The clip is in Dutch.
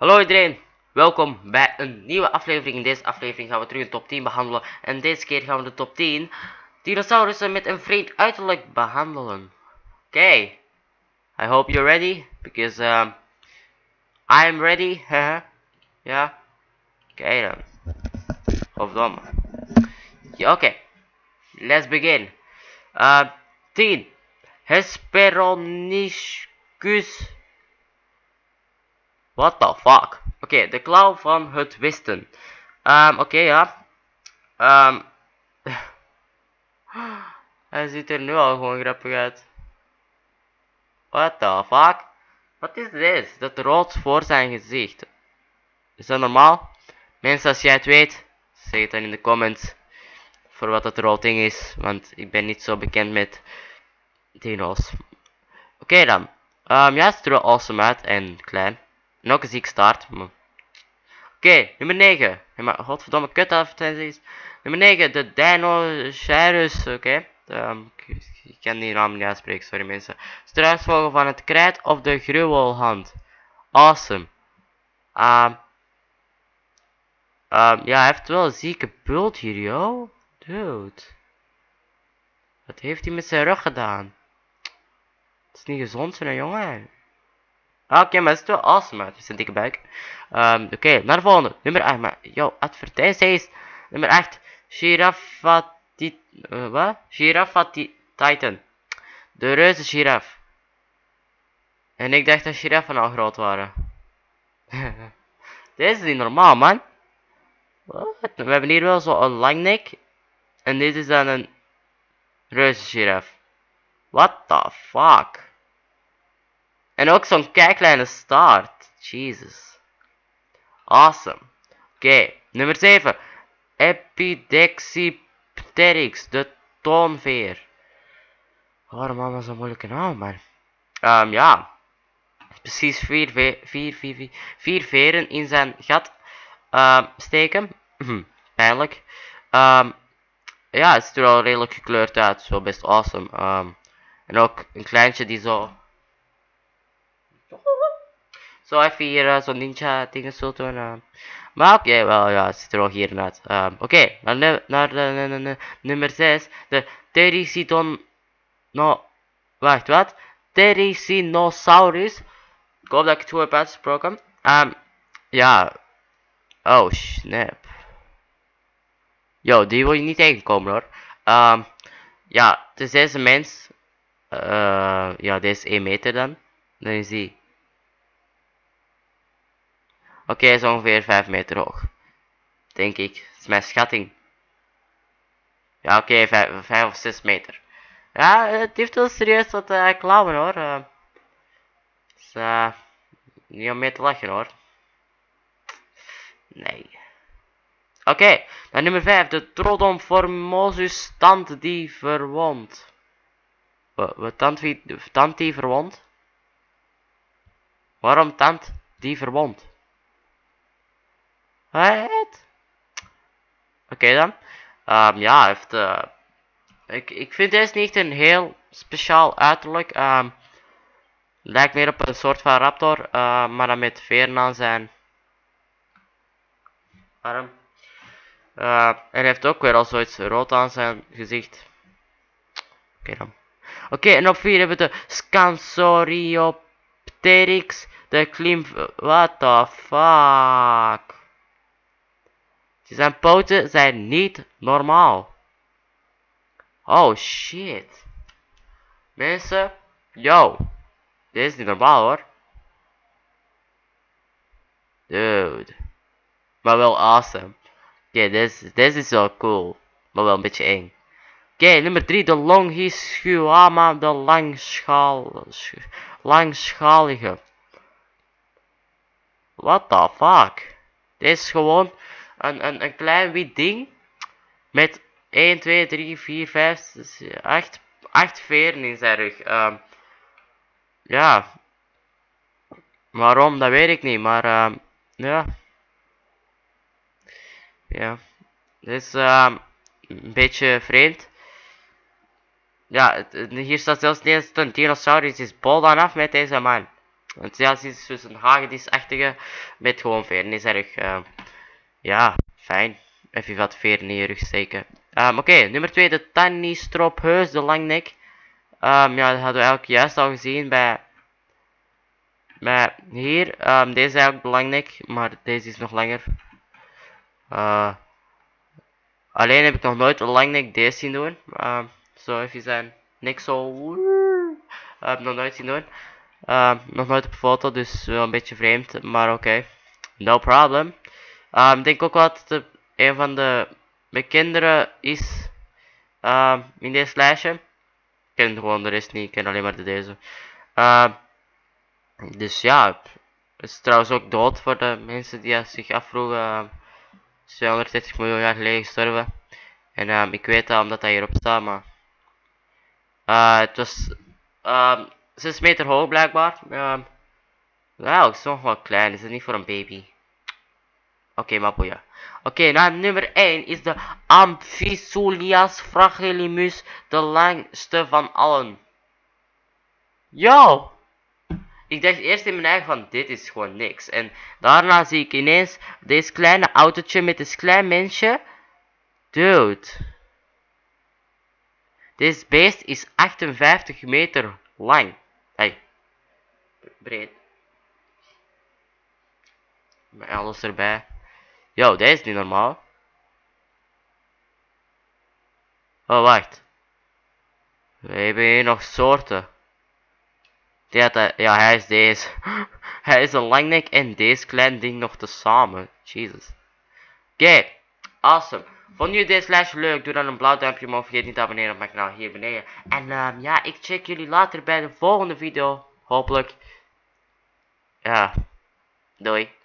Hallo iedereen, welkom bij een nieuwe aflevering. In deze aflevering gaan we terug een top 10 behandelen. En deze keer gaan we de top 10 dinosaurussen met een vreemd uiterlijk behandelen. Oké, I hope you're ready, because I am ready. Ja, oké dan. Godverdomme. Ja, oké, let's begin. 10. Hesperonychus. What the fuck? Oké, de klauw van het wisten. Oké, ja. Hij ziet er nu al gewoon grappig uit. What the fuck? Wat is dit? Dat rood voor zijn gezicht. Is dat normaal? Mensen, als jij het weet, zeg het dan in de comments. Voor wat dat rood ding is. Want ik ben niet zo bekend met dino's. Oké dan. Ja, het ziet er wel awesome uit. En klein. En ook een ziek staart. Oké, nummer 9. Nee, maar godverdomme kut advertenties. Nummer 9, de Dinosaurus. Oké. Ik kan die naam niet uitspreken, sorry mensen. Struisvogel van het krijt of de gruwelhand. Awesome. Ja, hij heeft wel een zieke bult hier, yo. Dude. Wat heeft hij met zijn rug gedaan? Het is niet gezond, zijn jongen. Oké, maar het is wel awesome uit. Het is een dikke buik. Oké, naar de volgende. Nummer 8. Maar, yo, advertenties. Nummer 8. Wat? Titan. De reuze giraf. En ik dacht dat giraffen al groot waren. Deze is niet normaal, man. What? We hebben hier wel zo een lang nek. En dit is dan een reuze giraf. What the fuck? En ook zo'n kleine staart. Jesus. Awesome. Oké, nummer 7. Epidexipteryx, de toonveer. Waarom allemaal zo'n moeilijke naam, man? Ja. Precies 4 veren in zijn gat steken. Pijnlijk. Ja, het ziet er al redelijk gekleurd uit. Zo best awesome. En ook een kleintje die zo... Zo even hier zo'n ninja dingen zo doen. Maar oké, wel ja, het ziet er wel hier uit. Oké, naar de nummer 6. De Therizidon... No, wacht, wat? Therizinosaurus. Ik hoop dat ik het goed heb uitgesproken. Ja. Oh, snap. Yo, die wil je niet tegenkomen hoor. Ja, het is deze mens. Ja, deze is 1 meter dan. Dan is die. Oké, hij is ongeveer 5 meter hoog. Denk ik. Dat is mijn schatting. Ja, oké, 5 of 6 meter. Ja, het heeft wel serieus wat klauwen hoor. Dus, niet om mee te lachen hoor. Nee. Oké, dan nummer 5. De Trodon formosus tand die verwond. Wat tand die verwond? Waarom tand die verwond? Wat? Oké dan. Ja, heeft... Ik vind deze niet een heel speciaal uiterlijk. Lijkt meer op een soort van raptor, maar dan met veren aan zijn arm. En heeft ook weer al zoiets rood aan zijn gezicht. Oké dan. Oké, en op 4 hebben we de Scansoriopteryx. De klim... What the fuck? Zijn poten zijn niet normaal. Oh shit. Mensen. Yo. Dit is niet normaal hoor. Dude. Maar wel awesome. Oké, deze is wel cool. Maar wel een beetje eng. Oké, nummer 3. De Longischuama. De langschalige. What the fuck? Dit is gewoon een klein wit ding. Met 1, 2, 3, 4, 5, 8 veren in zijn rug. Ja. Waarom, dat weet ik niet. Maar ja. Ja. Dit is een beetje vreemd. Ja, hier staat zelfs niet eens een dinosaurus is bol dan af met deze man. Want ja, het is dus een hagedisachtige met gewoon veren. Is erg, ja, fijn. Even wat veren in je rug steken. Oké, nummer 2, de Tiny Stropheus, de langnek. Ja, dat hadden we eigenlijk juist al gezien bij hier. Deze is eigenlijk de langnek, maar deze is nog langer. Alleen heb ik nog nooit een langnek deze zien doen. Zo even zijn nek zo. Heb ik nog nooit zien doen. Nog nooit op foto, dus wel een beetje vreemd, maar oké. No problem. Ik denk ook wel dat het een van de bekendere is in deze lijstje. Ik ken gewoon de rest niet, ik ken alleen maar deze. Dus ja, het is trouwens ook dood voor de mensen die zich afvroegen. 230 miljoen jaar geleden gestorven. En ik weet dat omdat dat hierop staat, maar het was 6 meter hoog blijkbaar. Nou, het is nog wel klein, is het niet voor een baby. Oké, maar boeien. Oké, nou nummer 1 is de Amphisulias fragilimus, de langste van allen. Yo! Ik dacht eerst in mijn eigen van dit is gewoon niks. En daarna zie ik ineens deze kleine autootje met dit klein mensje. Dude. Deze beest is 58 meter lang. Hey. Breed. Met alles erbij. Yo, deze is niet normaal. Oh, wacht. We hebben hier nog soorten. Ja, hij is deze. Hij is een langnek en deze klein ding nog tezamen. Jesus. Oké, awesome. Vond je deze lijstje leuk? Doe dan een blauw duimpje omhoog. Vergeet niet te abonneren op mijn kanaal hier beneden. En ja, ik check jullie later bij de volgende video. Hopelijk. Ja, doei.